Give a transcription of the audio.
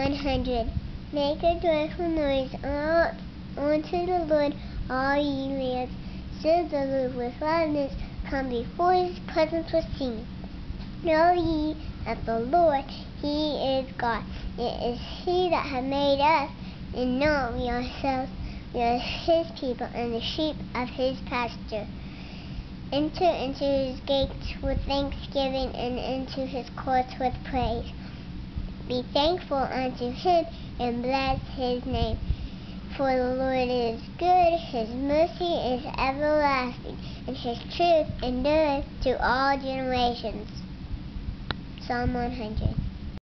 100. Make a joyful noise unto the Lord, all ye lands. Serve the Lord with gladness. Come before his presence with singing. Know ye that the Lord, he is God. It is he that hath made us, and not we ourselves. We are his people, and the sheep of his pasture. Enter into his gates with thanksgiving, and into his courts with praise. Be thankful unto him, and bless his name. For the Lord is good, his mercy is everlasting, and his truth endureth to all generations. Psalm 100.